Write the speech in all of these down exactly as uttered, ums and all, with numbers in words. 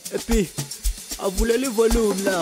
Epi, avulele volume la.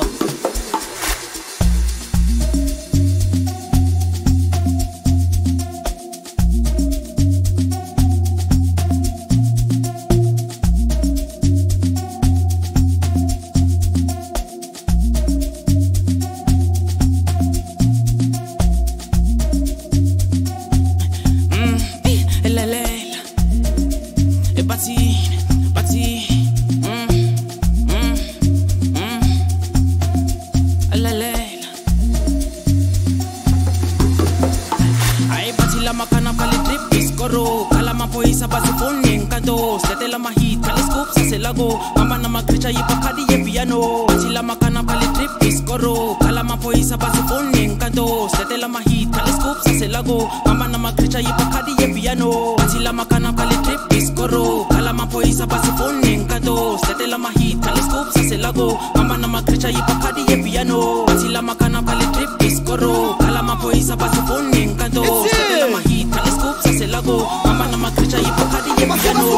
Isa basi phone encanto Sete la mahit Kali scoop sa selago Mama na magricha ipakadi ye piano Sila makana pali trip iskoro Kala mapo isa basi phone encanto Sete la mahit Kali scoop sa selago Mama na magricha ipakadi ye piano Sila makana pali trip iskoro Kala mapo isa basi phone encanto Sete la mahit Kali scoop sa selago Mama na magricha ipakadi ye piano Sila makana pali trip iskoro Kala mapo isa basi phone encanto Sete la mahit Kali scoop sa selago Mama na magricha ipakadi ye piano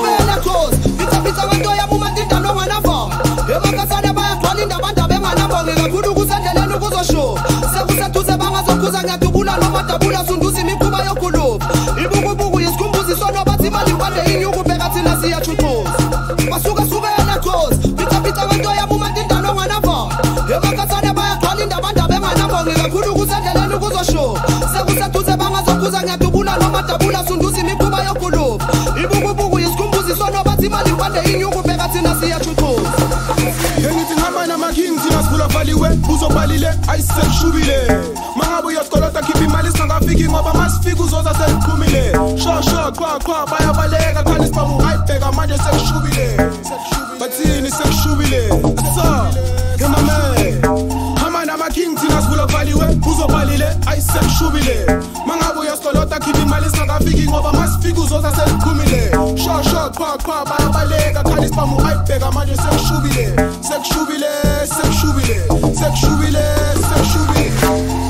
Pizza pizza wento ya mumandinda no wanavo Emakasana baya twalinda banda benga nabo Ngekudu kusendele nukuzo show Sekusatuze banga zokuza ngatubula no matabula sunduzi mikuba yokulu Ibugu bugu yiskumbuzi sono bati mali wande inyugu begati nasi ya chutos Masuga suga ya nakos Pizza pizza wento ya mumandinda no wanavo Emakasana baya twalinda banda benga nabo Ngekudu kusendele nukuzo show Sekusatuze banga zokuza ngatubula no matabula sunduzi mikuba yokulu Ibugu bugu yiskumbuzi sono bati mali wande inyugu begati nasi ya chutos Anything happen, I'm a king, Tina school of Valley, Buzo Balile, I said Shubile. Mangabu Yaskolata keep him malice, and I'm thinking of a mass figures, I said Kumile. Short, short, qua, qua, by a ballet, I can't spam, I beg, I might just say Shubile. But see, it's a Shubile. That's all. Come on, man. Haman, I'm a king, Tina school of Valley, Buzo Balile, I said Shubile. Mangabu Yaskolata keep him malice, and I'm thinking of a mass figures, I said Kumile. Short, short, qua, qua, by a ballet, I can't spam, I beg, I might just say Shubile. Sek shubile, sek shubile, sek shubile, sek shubile.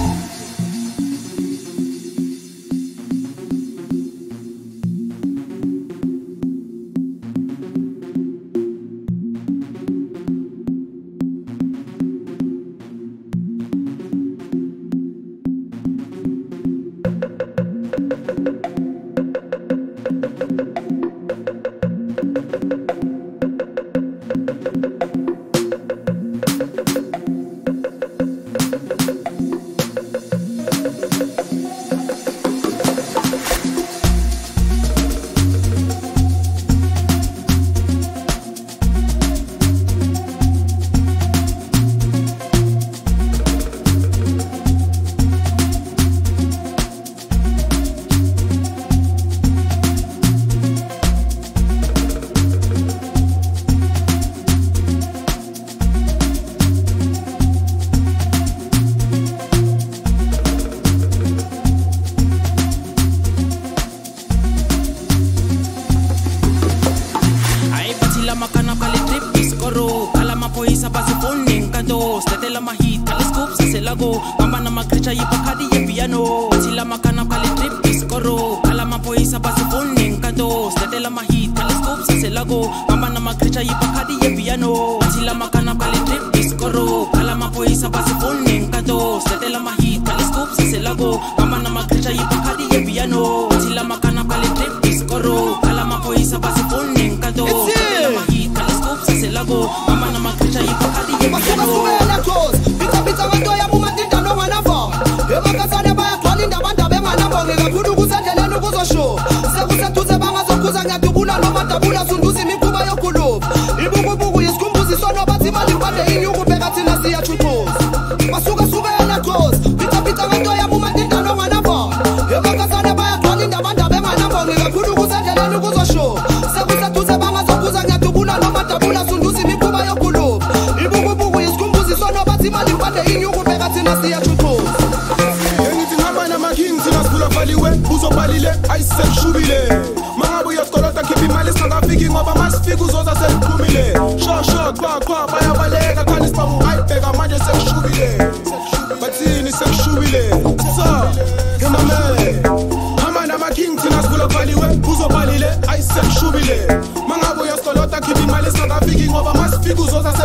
Mama na magricha ipakadi ye piano Sila makana pali trip iskoro Kala mapo isa basi phone encanto Sete la mahit kali scoop sa selago Mama na magricha ipakadi ye piano Sila makana pali trip iskoro Kala mapo isa basi phone encanto Sete la mahit kali scoop sa selago Mama na magricha ipakadi ye piano Sila makana pali trip iskoro Kala mapo isa basi phone encanto Sete la mahit kali scoop sa selago Mama na magricha ipakadi ye piano Pizza pizza wento ya mumandinda no wanavo Emakasana baya twalinda banda benga nabo Ngekudu kusendele nukuzo show Sekusatuze banga zokuza ngatubula no matabula sunduzi mikuba yokulu Ibugu bugu yiskumbuzi sono bati mali wande inyugu begati nasi ya chutos Masuga suga ya nakos Pizza pizza wento ya mumandinda no wanavo Emakasana baya twalinda banda benga nabo Ngekudu kusendele nukuzo show Sekusatuze banga zokuza ngatubula no matabula sunduzi mikuba yokulu Ibugu bugu yiskumbuzi sono bati mali wande inyugu begati nasi ya chutos Anything happen, I'm a king, Tina school of Valley, Buzo Balile, I said Shubile. Mangabu Yaskolata keep him malice, and I'm thinking of a mass figures, I said Kumile. Short, short, qua, qua, by a ballet, I can't spam, I beg, I might just say Shubile. But see, it's a Shubile. That's all. Come on, man. Haman, I'm a king, Tina school of Valley, Buzo Balile, I said Shubile. Mangabu Yaskolata keep him malice, and I'm thinking of a mass figures, I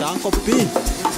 Uncle P.